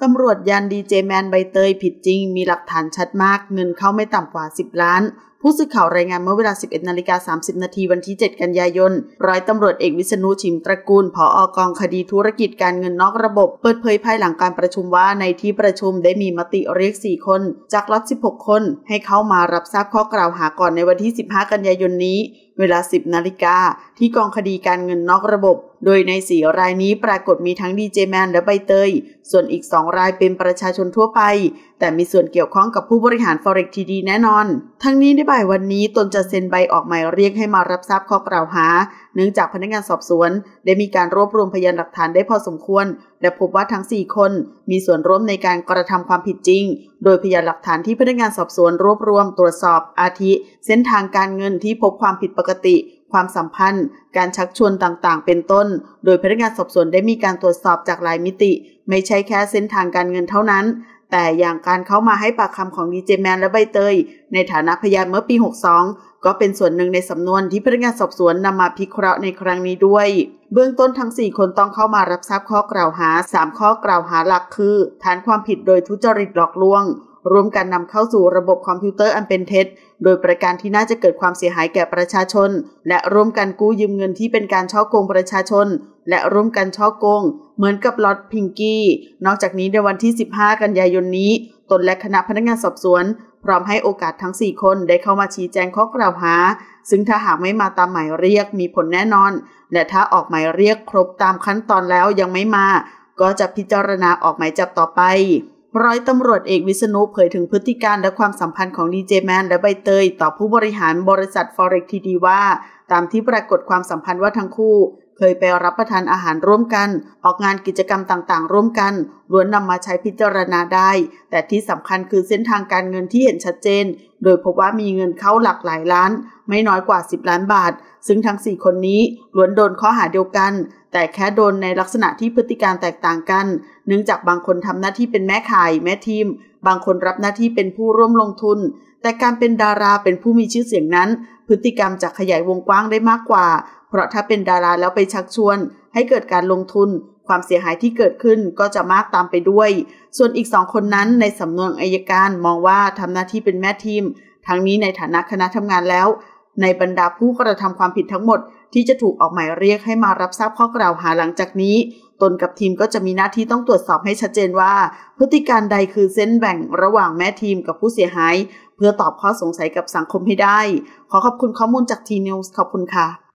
ำรวจยันดีเจแมนใบเตยผิดจริงมีหลักฐานชัดมากเงินเข้าไม่ต่ำกว่า10 ล้านผู้สื่อข่าวรายงานเมื่อเวลา 11:30 น.วันที่ 7 กันยายนร้อยตำรวจเอกวิษณุ ชิมตระกูลผอ.กองคดีธุรกิจการเงินนอกระบบเปิดเผยภายหลังการประชุมว่าในที่ประชุมได้มีมติเรียก4 คนจากล็อต 16 คนให้เข้ามารับทราบข้อกล่าวหาก่อนในวันที่ 15 กันยายนนี้เวลา 10 นาฬิกาที่กองคดีการเงินนอกระบบโดยใน4 รายนี้ปรากฏมีทั้งดีเจแมนและใบเตยส่วนอีก2 รายเป็นประชาชนทั่วไปแต่มีส่วนเกี่ยวข้องกับผู้บริหาร Forex TD แน่นอนทั้งนี้ในบ่ายวันนี้ตนจะเซ็นใบออกหมายเรียกให้มารับทราบข้อกล่าวหาเนื่องจากพนักงานสอบสวนได้มีการรวบรวมพยานหลักฐานได้พอสมควรและพบว่าทั้ง4 คนมีส่วนร่วมในการกระทำความผิดจริงโดยพยานหลักฐานที่พนักงานสอบสวนรวบรวมตรวจสอบอาทิเส้นทางการเงินที่พบความผิดปกติความสัมพันธ์การชักชวนต่างๆเป็นต้นโดยพนักงานสอบสวนได้มีการตรวจสอบจากหลายมิติไม่ใช่แค่เส้นทางการเงินเท่านั้นแต่อย่างการเข้ามาให้ปากคำของดีเจแมนและใบเตยในฐานะพยานเมื่อปี 62ก็เป็นส่วนหนึ่งในสำนวนที่พนักงานสอบสวนนำมาพิเคราะห์ในครั้งนี้ด้วยเบื้องต้นทั้ง4 คนต้องเข้ามารับทราบข้อกล่าวหา3 ข้อกล่าวหาหลักคือฐานความผิดโดยทุจริตหลอกลวงร่วมกันนำเข้าสู่ระบบคอมพิวเตอร์อันเป็นเท็จโดยประการที่น่าจะเกิดความเสียหายแก่ประชาชนและร่วมกันกู้ยืมเงินที่เป็นการฉ้อโกงประชาชนและร่วมกันฉ้อโกงเหมือนกับล็อตพิงกี้นอกจากนี้ในวันที่ 15 กันยายนนี้ตนและคณะพนักงานสอบสวนพร้อมให้โอกาสทั้ง4 คนได้เข้ามาชี้แจงข้อกล่าวหาซึ่งถ้าหากไม่มาตามหมายเรียกมีผลแน่นอนและถ้าออกหมายเรียกครบตามขั้นตอนแล้วยังไม่มาก็จะพิจารณาออกหมายจับต่อไปร้อยตำรวจเอกวิษณุเผยถึงพฤติการและความสัมพันธ์ของดีเจแมนและใบเตยต่อผู้บริหารบริษัท Forex TD ว่าตามที่ปรากฏความสัมพันธ์ว่าทั้งคู่เคยไปรับประทานอาหารร่วมกันออกงานกิจกรรมต่างๆร่วมกันล้วนนำมาใช้พิจารณาได้แต่ที่สำคัญคือเส้นทางการเงินที่เห็นชัดเจนโดยพบว่ามีเงินเข้าหลักหลายล้านไม่น้อยกว่า10 ล้านบาทซึ่งทั้ง4 คนนี้ล้วนโดนข้อหาเดียวกันแต่แค่โดนในลักษณะที่พฤติการแตกต่างกันเนื่องจากบางคนทำหน้าที่เป็นแม่ขายแม่ทีมบางคนรับหน้าที่เป็นผู้ร่วมลงทุนแต่การเป็นดาราเป็นผู้มีชื่อเสียงนั้นพฤติกรรมจะขยายวงกว้างได้มากกว่าเพราะถ้าเป็นดาราแล้วไปชักชวนให้เกิดการลงทุนความเสียหายที่เกิดขึ้นก็จะมากตามไปด้วยส่วนอีก2 คนนั้นในสำนวนอัยการมองว่าทำหน้าที่เป็นแม่ทีมทั้งนี้ในฐานะคณะทำงานแล้วในบรรดาผู้กระทำความผิดทั้งหมดที่จะถูกออกหมายเรียกให้มารับทราบข้อกล่าวหาหลังจากนี้ตนกับทีมก็จะมีหน้าที่ต้องตรวจสอบให้ชัดเจนว่าพฤติการใดคือเส้นแบ่งระหว่างแม่ทีมกับผู้เสียหายเพื่อตอบข้อสงสัยกับสังคมให้ได้ขอขอบคุณข้อมูลจากทีนิวส์ขอบคุณค่ะ